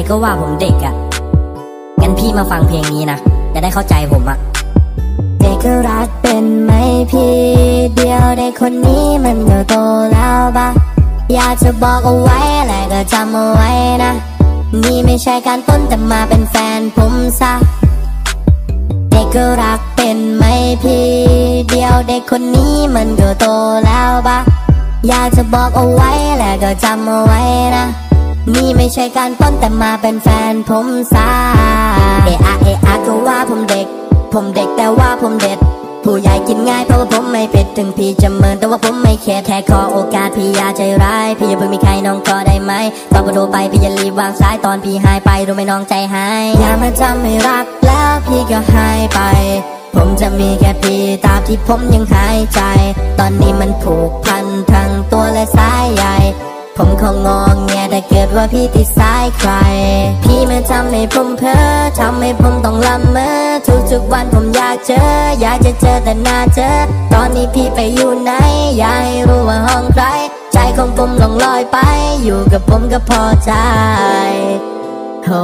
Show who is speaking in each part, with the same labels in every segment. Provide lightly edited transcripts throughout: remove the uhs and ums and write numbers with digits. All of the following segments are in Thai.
Speaker 1: ก็ว่าผมเด็กอะงั้นพี่มาฟังเพลงนี้นะจะได้เข้าใจผมอะเด็กก็รักเป็นไหมพี่เดียวเด็กคนนี้มันก็โตแล้วปะอยากจะบอกเอาไว้แหละก็จำเอาไว้นะนี่ไม่ใช่การต้นแต่มาเป็นแฟนผมซะเด็กก็รักเป็นไหมพี่เดียวเด็กคนนี้มันก็โตแล้วปะอยากจะบอกเอาไว้แหละก็จำเอาไว้นะนี่ไม่ใช่การต้นแต่มาเป็นแฟนผมซะเอะก็ว่าผมเด็กแต่ว่าผมเด็ดผู้ใหญ่กินง่ายเพราะว่าผมไม่เผ็ดถึงพี่จะเมินแต่ว่าผมไม่แคร์แค่ขอโอกาสพี่อย่าใจร้ายพี่อย่าเพิ่งมีใครน้องขอได้ไหมตอนพอโทรไปพี่อย่ารีบวางสายตอนพี่หายไปรู้ไหมน้องใจหายอย่ามาจำไม่รักแล้วพี่ก็หายไปผมจะมีแค่พี่ตราบที่ผมยังหายใจตอนนี้มันผูกพันทั้งตัวและสายใยผมคงงอแงแต่เกิดว่าพี่ติดสายใครพี่มาทำให้ผมเพ้อทำให้ผมต้องละเมอทุกวันผมอยากจะเจอแต่หน้าเจอตอนนี้พี่ไปอยู่ไหนอยากให้รู้ว่าห้องใครใจของผมหลงลอยไปอยู่กับผมก็พอใจโอ้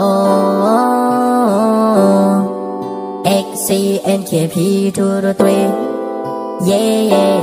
Speaker 1: XCNKP to the 3 yeah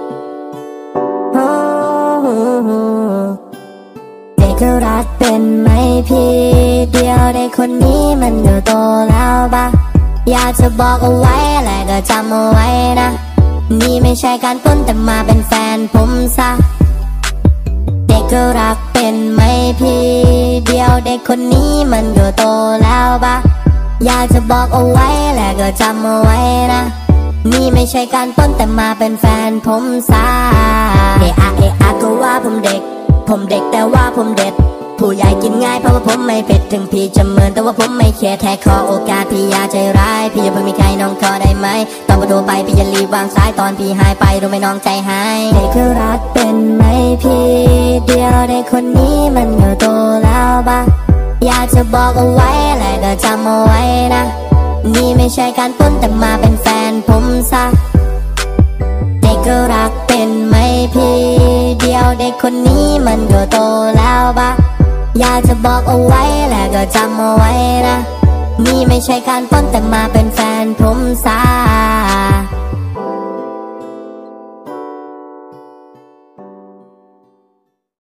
Speaker 1: เด็กก็รักเป็นไหมพี่เดียวเด็กคนนี้มันก็โตแล้วปะอยากจะบอกเอาไว้แหละก็จำเอาไว้นะนี่ไม่ใช่การต้นแต่มาเป็นแฟนผมซะเด็กก็รักเป็นไหมพี่เดียวเด็กคนนี้มันก็โตแล้วปะอยากจะบอกเอาไว้แหละก็จำเอาไว้นะนี่ไม่ใช่การต้นแต่มาเป็นแฟนผมซะเอะก็ว่าผมเด็กแต่ว่าผมเด็ดผู้ใหญ่กินง่ายเพราะว่าผมไม่เผ็ดถึงพี่จะเมินแต่ว่าผมไม่แคร์แค่ขอโอกาสพี่อย่าใจร้ายพี่อย่าเพิ่งมีใครน้องขอได้ไหมตอนพอโทรไปพี่อย่ารีบวางสายตอนพี่หายไปรู้ไหมน้องใจหายเด็กก็รักเป็นไหมพี่เดียวเด็กคนนี้มันก็โตแล้วปะอยากจะบอกเอาไว้แหละก็จำเอาไว้นะนี่ไม่ใช่การต้นแต่มาเป็นแฟนผมซะเด็กก็รักเป็นไหมพี่เดียวเด็กคนนี้มันก็โตแล้วปะอยากจะบอกเอาไว้แหละก็จำเอาไว้นะนี่ไม่ใช่การต้นแต่มาเป็นแฟนผมซะ